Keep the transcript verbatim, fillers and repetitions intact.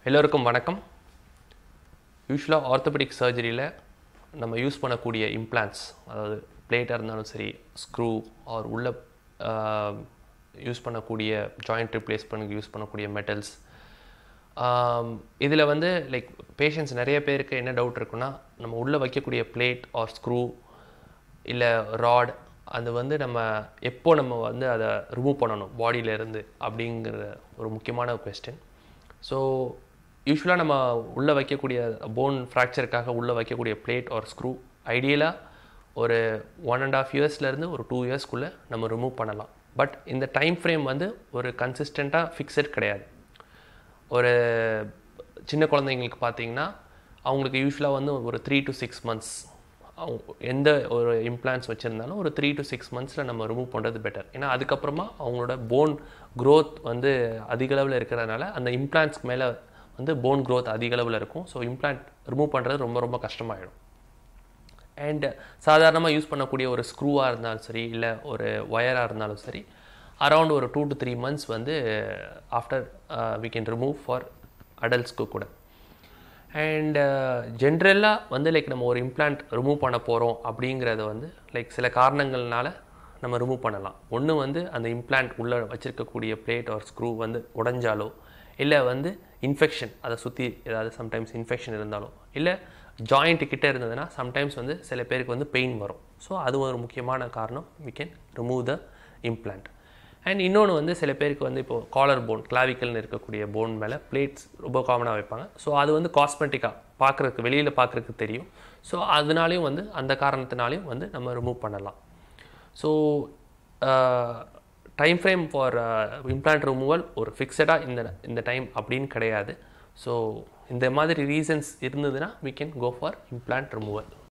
எல்லோருக்கும் வணக்கம். யூஸ்வலாக ஆர்த்தோபெடிக் சர்ஜரியில் நம்ம யூஸ் பண்ணக்கூடிய இம்ப்ளான்ட்ஸ், அதாவது பிளேட்டாக இருந்தாலும் சரி, ஸ்க்ரூ ஆர் உள்ள யூஸ் பண்ணக்கூடிய ஜாயிண்ட் ரிப்ளேஸ் பண்ண யூஸ் பண்ணக்கூடிய மெட்டல்ஸ், இதில் வந்து லைக் பேஷண்ட்ஸ் நிறைய பேருக்கு என்ன டவுட் இருக்குன்னா, நம்ம உள்ளே வைக்கக்கூடிய பிளேட் ஆர் ஸ்க்ரூ இல்லை ராட், அது வந்து நம்ம எப்போ நம்ம வந்து அதை ரிமூவ் பண்ணணும் பாடியிலேருந்து அப்படிங்கிற ஒரு முக்கியமான கொஸ்டின். ஸோ யூஸ்வலாக நம்ம உள்ளே வைக்கக்கூடிய போன் ஃப்ராக்சருக்காக உள்ளே வைக்கக்கூடிய பிளேட் ஆர் ஸ்க்ரூ ஐடியலாக ஒரு ஒன் அண்ட் ஆஃப் இயர்ஸ்லேருந்து ஒரு டூ இயர்ஸ்க்குள்ளே நம்ம ரிமூவ் பண்ணலாம். பட் இந்த டைம் ஃப்ரேம் வந்து ஒரு கன்சிஸ்டண்ட்டாக ஃபிக்ஸட் கிடையாது. ஒரு சின்ன குழந்தைங்களுக்கு பார்த்தீங்கன்னா அவங்களுக்கு யூஸ்வலாக வந்து ஒரு த்ரீ டு சிக்ஸ் மந்த்ஸ் அவங்க எந்த ஒரு இம்ப்ளான்ட்ஸ் வச்சுருந்தாலும் ஒரு த்ரீ டு சிக்ஸ் மந்த்ஸில் நம்ம ரிமூவ் பண்ணுறது பெட்டர். ஏன்னா அதுக்கப்புறமா அவங்களோட போன் க்ரோத் வந்து அதிக அளவில் இருக்கிறதுனால அந்த இம்ப்ளான்ட்ஸ்க்கு மேலே வந்து போன் க்ரோத் அதிக அளவில் இருக்கும். ஸோ இம்ப்ளான்ட் ரிமூவ் பண்ணுறது ரொம்ப ரொம்ப கஷ்டமாயிடும். அண்ட் சாதாரணமாக யூஸ் பண்ணக்கூடிய ஒரு ஸ்க்ரூவாக இருந்தாலும் சரி, இல்லை ஒரு ஒயராக இருந்தாலும் சரி, அரவுண்ட் ஒரு டூ டு த்ரீ மந்த்ஸ் வந்து after we can remove for அடல்ட்ஸ்க்கு கூட. அண்ட் ஜென்ரலாக வந்து லைக் நம்ம ஒரு இம்ப்ளான்ட் ரிமூவ் பண்ண போகிறோம் அப்படிங்கிறத வந்து லைக் சில காரணங்கள்னால நம்ம ரிமூவ் பண்ணலாம். ஒன்று வந்து அந்த இம்ப்ளான்ட் உள்ளே வச்சுருக்கக்கூடிய பிளேட் ஆர் ஸ்க்ரூ வந்து உடைஞ்சாலோ, இல்லை வந்து இன்ஃபெக்ஷன் அதை சுற்றி ஏதாவது சம்டைம்ஸ் இன்ஃபெக்ஷன் இருந்தாலும், இல்லை ஜாயிண்ட் கிட்டே இருந்ததுன்னா சம்டைம்ஸ் வந்து சில பேருக்கு வந்து பெயின் வரும். ஸோ அது ஒரு முக்கியமான காரணம், we can remove the implant. And இன்னொன்று வந்து சில பேருக்கு வந்து இப்போது காலர் போன், கிளாவிக்கல்னு இருக்கக்கூடிய போன் மேலே பிளேட்ஸ் ரொம்ப காமனாக வைப்பாங்க. ஸோ அது வந்து காஸ்மெட்டிக்காக பார்க்குறதுக்கு, வெளியில் பார்க்குறதுக்கு தெரியும். ஸோ அதனாலையும் வந்து அந்த காரணத்தினாலையும் வந்து நம்ம ரிமூவ் பண்ணலாம். So time frame for implant removal ஒரு ஃபிக்ஸடாக இந்த இந்த டைம் அப்படின்னு கிடையாது. ஸோ இந்த மாதிரி ரீசன்ஸ் இருந்ததுன்னா we can go for implant removal.